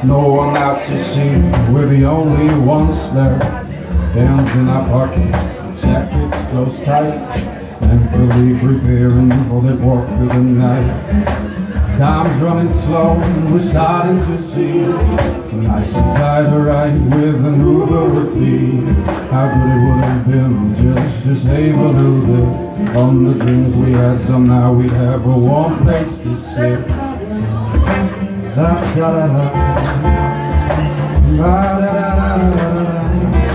no one out to see. We're the only ones left. Hands in our pockets, jackets close tight, mentally preparing for that walk through the night. Time's running slow and we're starting to see nice and tight a ride with an Uber would be. How good it would have been just to save a little bit on the drinks we had. Somehow we'd have a warm place to sit. Da da da da, da da da da da.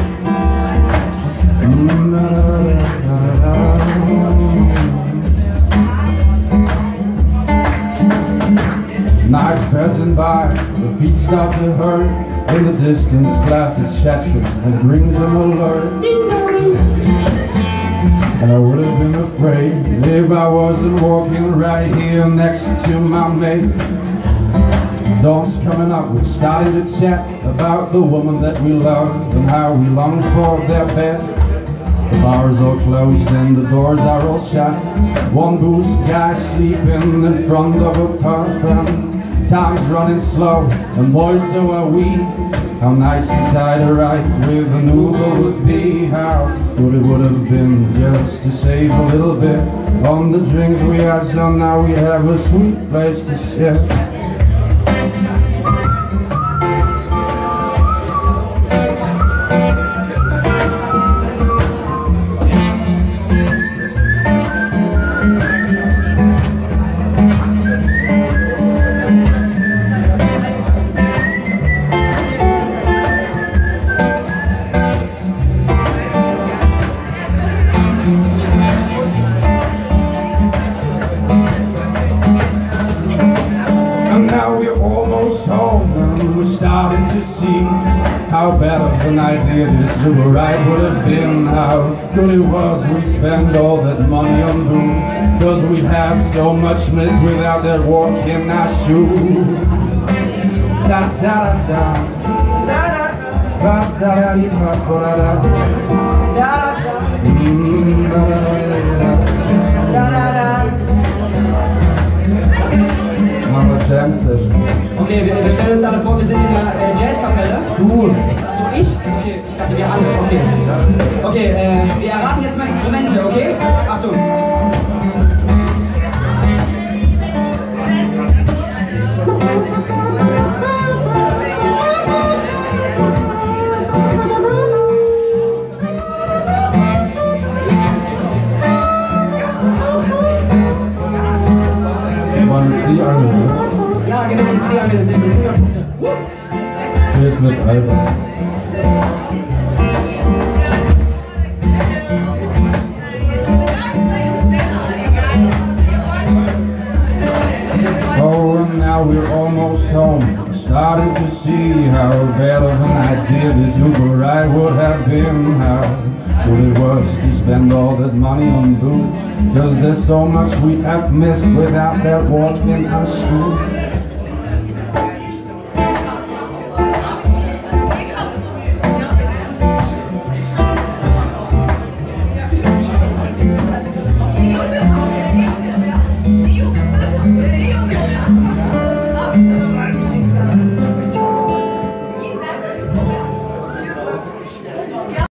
Nights passing by, the feet start to hurt. In the distance, glass is shattering and brings them alert. And I would have been afraid if I wasn't walking right here next to my mate. Dawn's coming up, we're starting to chat about the woman that we love and how we long for their bed. The bars are closed and the doors are all shut. One boost guy sleeping in front of a pub, and time's running slow, and boy, so are we. How nice and tight a ride with an Uber would be. How good it would have been just to save a little bit on the drinks we had. So now we have a sweet place to sit. Now we're almost home and we're starting to see how bad of an idea this Uber ride would have been. How good it was we spent all that money on booze, cause we have so much miss without that walk in our shoes. Da da da da, da da da da Okay, wir stellen uns alle vor, wir sind in der Jazzkapelle. Du? So, ich? Okay, ich dachte wir alle. Okay. Okay, wir erraten jetzt mal Instrumente, okay? Achtung. Triangel. Ja, genau, ein Triangel sind 100 Punkte. Jetzt wird's albern. Oh, and now we're almost home, starting to see how bad of an idea this Uber ride would have been. How good it was to spend all that money on booze, cause there's so much we have missed without that walk in our shoes.